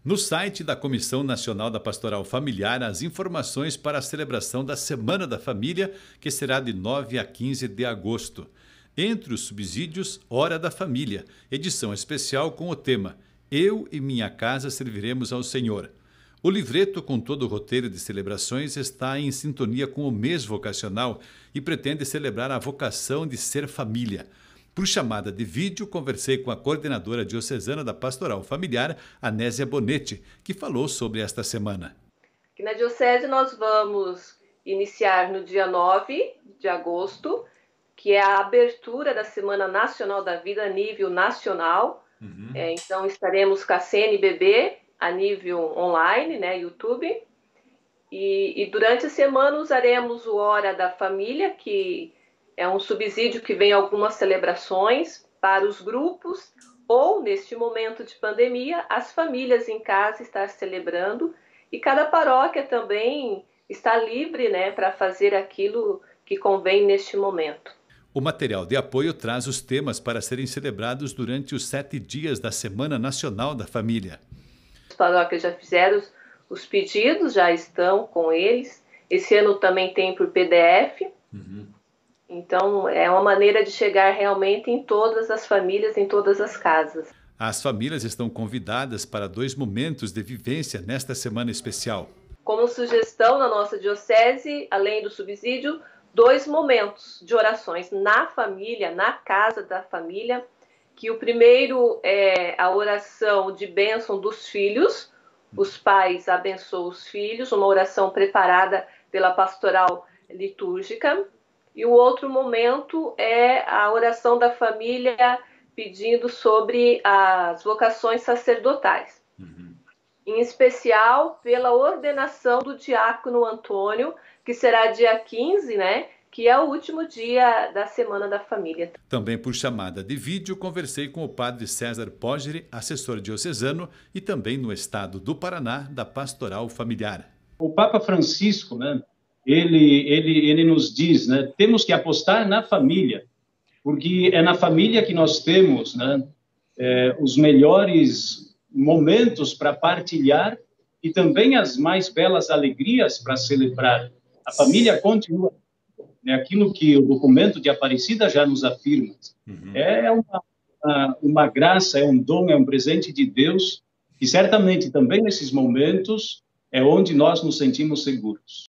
No site da Comissão Nacional da Pastoral Familiar, as informações para a celebração da Semana da Família, que será de 9 a 15 de agosto. Entre os subsídios, Hora da Família, edição especial com o tema Eu e Minha Casa Serviremos ao Senhor. O livreto com todo o roteiro de celebrações está em sintonia com o mês vocacional e pretende celebrar a vocação de ser família. Por chamada de vídeo, conversei com a coordenadora diocesana da Pastoral Familiar, Anésia Bonetti, que falou sobre esta semana. Aqui na Diocese nós vamos iniciar no dia 9 de agosto, que é a abertura da Semana Nacional da Vida a nível nacional. Então estaremos com a CNBB a nível online, YouTube. E durante a semana usaremos o Hora da Família, que é um subsídio que vem algumas celebrações para os grupos ou, neste momento de pandemia, as famílias em casa estar celebrando, e cada paróquia também está livre, para fazer aquilo que convém neste momento. O material de apoio traz os temas para serem celebrados durante os 7 dias da Semana Nacional da Família. As paróquias já fizeram os pedidos, já estão com eles. Esse ano também tem por PDF. Então, é uma maneira de chegar realmente em todas as famílias, em todas as casas. As famílias estão convidadas para 2 momentos de vivência nesta semana especial. Como sugestão na nossa diocese, além do subsídio, 2 momentos de orações na família, na casa da família, que o primeiro é a oração de bênção dos filhos. Os pais abençoam os filhos, uma oração preparada pela pastoral litúrgica. E o outro momento é a oração da família pedindo sobre as vocações sacerdotais. Em especial pela ordenação do diácono Antônio, que será dia 15, que é o último dia da Semana da Família. Também por chamada de vídeo, conversei com o padre César Poggi, assessor diocesano, e também no estado do Paraná, da Pastoral Familiar. O Papa Francisco, ele nos diz, temos que apostar na família, porque é na família que nós temos os melhores momentos para partilhar e também as mais belas alegrias para celebrar. A família continua, aquilo que o documento de Aparecida já nos afirma. É uma graça, é um dom, é um presente de Deus, e certamente também nesses momentos é onde nós nos sentimos seguros.